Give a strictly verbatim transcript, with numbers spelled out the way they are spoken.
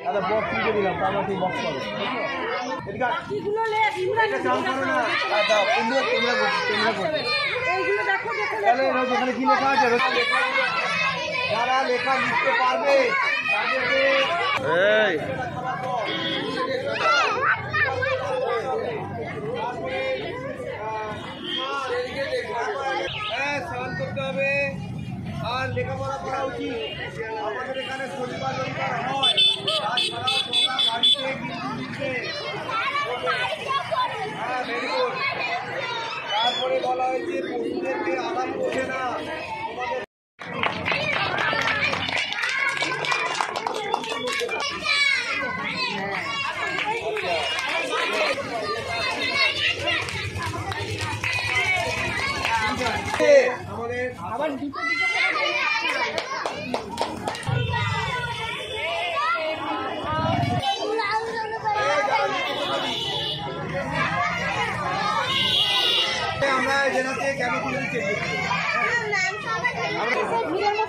দাদা বক্স লিখে দিলাম, তারপর তুমি বক্স করো। বাকিগুলো লে ইমরান কাম করো না। আচ্ছা তোমরা তোমরা তোমরা করো। এইগুলো দেখো দেখো তাহলে রোজ এখানে কি লেখা আছে? যারা লেখা লিখতে পারবে তাদেরকে এই হ্যাঁ স্নান করতে হবে আর লেখাপড়া করা উচিত। আমাদের এখানে শনিবার রবিবার হয়, তাছাড়াও তোমরা বাড়িতে কিন্তু লিখবে। হ্যাঁ ভেরি গুড। তারপরে বলা হয়েছে পশুদেরকে আঘাত করবে না। আমাদের আবার দুটো দিকে আমরা জেনাতে কেন করে দিচ্ছি আমরা